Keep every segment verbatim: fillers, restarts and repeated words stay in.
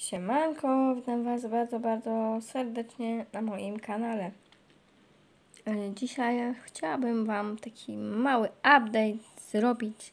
Siemanko, witam Was bardzo, bardzo serdecznie na moim kanale. Dzisiaj chciałabym Wam taki mały update zrobić,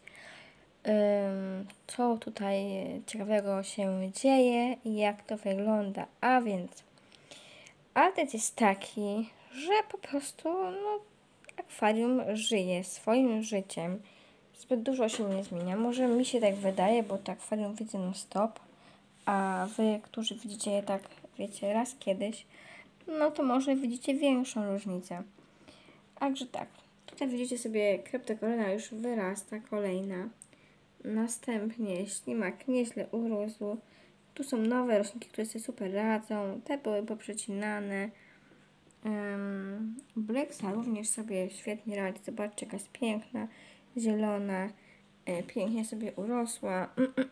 co tutaj ciekawego się dzieje i jak to wygląda. A więc update jest taki, że po prostu no, akwarium żyje swoim życiem. Zbyt dużo się nie zmienia. Może mi się tak wydaje, bo to akwarium widzę non stop. A wy, którzy widzicie je tak, wiecie, raz kiedyś, no to może widzicie większą różnicę. Także tak, tutaj widzicie sobie kryptokorona już wyrasta, kolejna. Następnie ślimak nieźle urósł. Tu są nowe roślinki, które sobie super radzą. Te były poprzecinane. Um, Bleksa również sobie świetnie radzi. Zobaczcie, jaka jest piękna, zielona. E, pięknie sobie urosła.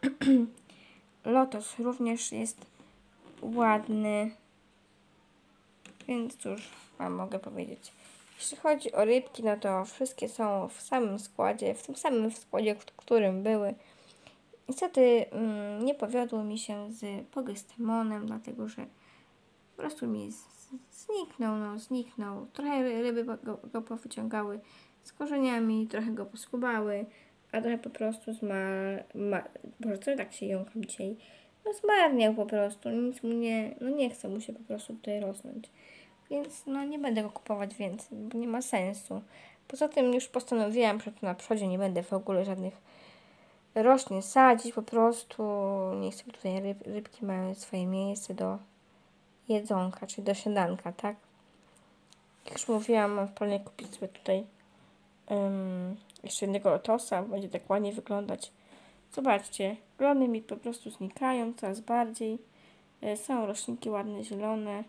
Lotos również jest ładny, więc cóż Wam mogę powiedzieć. Jeśli chodzi o rybki, no to wszystkie są w samym składzie, w tym samym składzie, w którym były. Niestety mm, nie powiodło mi się z Pogestymonem, dlatego że po prostu mi z, zniknął, no zniknął. Trochę ryby go, go powyciągały z korzeniami, trochę go poskubały, a trochę po prostu zmarł. Boże, co tak się jąkam dzisiaj? No zmarniał po prostu, nic mu nie, no nie chce mu się po prostu tutaj rosnąć. Więc no nie będę go kupować więcej, bo nie ma sensu. Poza tym już postanowiłam, że tu na przodzie nie będę w ogóle żadnych roślin sadzić, po prostu niech sobie tutaj ryb, rybki mają swoje miejsce do jedzonka, czyli do śniadanka, tak? Jak już mówiłam, mam w planie kupić sobie tutaj um, jeszcze jednego lotosa, będzie tak ładnie wyglądać. Zobaczcie, glony mi po prostu znikają coraz bardziej. E, są roślinki ładne, zielone.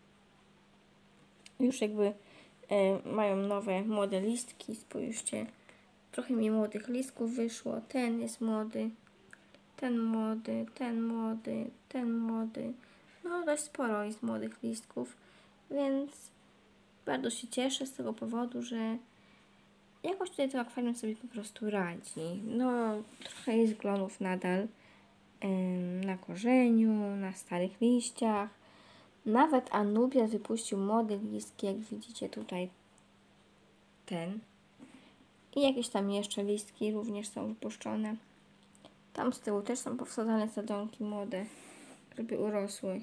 Już jakby e, mają nowe, młode listki. Spójrzcie, trochę mi młodych listków wyszło. Ten jest młody, ten młody, ten młody, ten młody. No dość sporo jest młodych listków, więc bardzo się cieszę z tego powodu, że jakoś tutaj to akwarium sobie po prostu radzi. No trochę jest glonów nadal ym, na korzeniu, na starych liściach. Nawet Anubia wypuścił młode listki, jak widzicie tutaj ten. I jakieś tam jeszcze listki również są wypuszczone. Tam z tyłu też są powsadzane sadzonki młode, żeby urosły.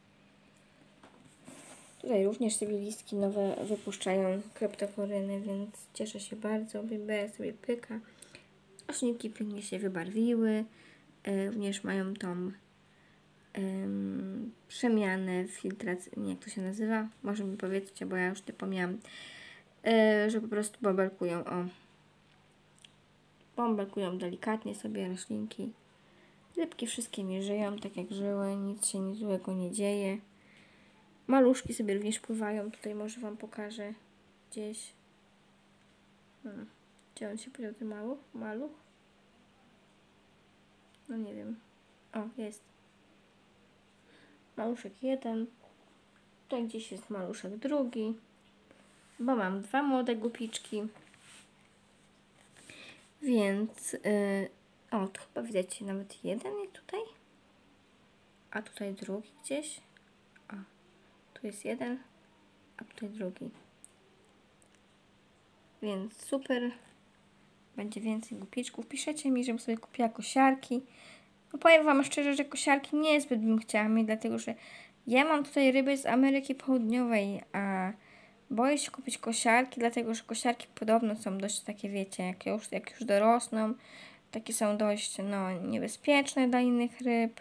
Tutaj również sobie listki nowe wypuszczają kryptokoryny, więc cieszę się bardzo. Biberę sobie pyka. Roślinki pięknie się wybarwiły. E, również mają tą Um, przemianę filtracyjną, jak to się nazywa? Może mi powiedzcie, bo ja już zapomniałam, yy, że po prostu bąbelkują, o. Bąbelkują delikatnie sobie roślinki. Rybki wszystkie nie żyją tak jak żyły, nic się nic złego nie dzieje. Maluszki sobie również pływają, tutaj może Wam pokażę gdzieś. Hmm. Gdzie on się podział, ten maluch? Maluch? No nie wiem. O, jest. Maluszek jeden, tutaj gdzieś jest maluszek drugi, bo mam dwa młode gupiczki, więc yy, o, tu chyba widać nawet jeden jest tutaj, a tutaj drugi gdzieś, a tu jest jeden, a tutaj drugi, więc super, będzie więcej gupiczków. Piszecie mi, żebym sobie kupiła kosiarki. No powiem Wam szczerze, że kosiarki niezbyt bym chciała mieć, dlatego że ja mam tutaj ryby z Ameryki Południowej, a boję się kupić kosiarki, dlatego że kosiarki podobno są dość takie, wiecie, jak już, jak już dorosną, takie są dość no, niebezpieczne dla innych ryb.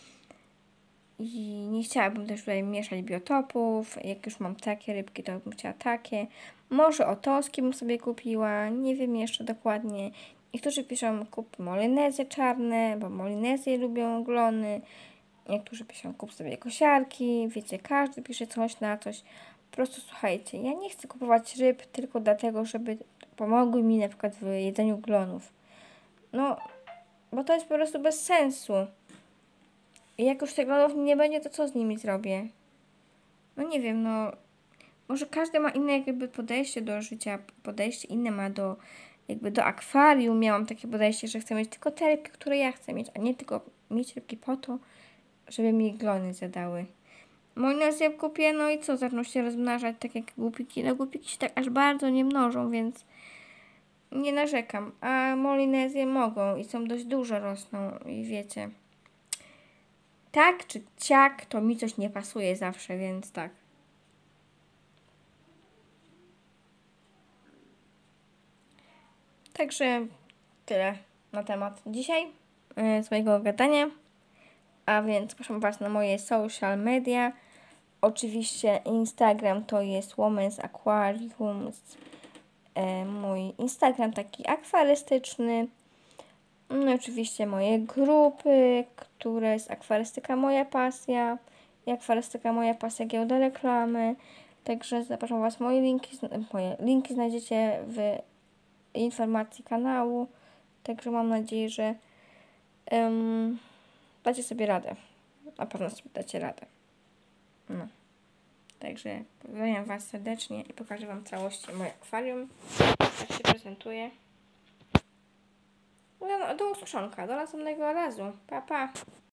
I nie chciałabym też tutaj mieszać biotopów. Jak już mam takie rybki, to bym chciała takie. Może otoski bym sobie kupiła, nie wiem jeszcze dokładnie. Niektórzy piszą kup molinezy czarne, bo molinezy lubią glony. Niektórzy piszą kup sobie kosiarki. Wiecie, każdy pisze coś na coś. Po prostu słuchajcie, ja nie chcę kupować ryb tylko dlatego, żeby pomogły mi na przykład w jedzeniu glonów. No, bo to jest po prostu bez sensu. I jak już tych glonów nie będzie, to co z nimi zrobię? No nie wiem, no może każdy ma inne jakby podejście do życia, podejście inne ma do jakby do akwarium. Miałam takie podejście, że chcę mieć tylko te rybki, które ja chcę mieć, a nie tylko mieć rybki po to, żeby mi glony zjadały. Majonezję kupię, no i co, zaczną się rozmnażać tak jak głupiki. No głupiki się tak aż bardzo nie mnożą, więc nie narzekam. A molinezje mogą i są dość duże, rosną i wiecie. Tak czy ciak, to mi coś nie pasuje zawsze, więc tak. Także tyle na temat dzisiaj yy, swojego gadania. A więc proszę Was na moje social media. Oczywiście Instagram to jest Women's Aquariums. Yy, mój Instagram taki akwarystyczny. No i oczywiście moje grupy, które jest akwarystyka moja pasja i akwarystyka moja pasja giełda reklamy. Także zapraszam Was, moje linki, moje linki znajdziecie w informacji kanału. Także mam nadzieję, że um, dacie sobie radę. Na pewno sobie dacie radę. No. Także pozdrawiam Was serdecznie i pokażę Wam całości moje akwarium. Jak się prezentuje. No, do usłyszonka. Do następnego razu. Pa, pa.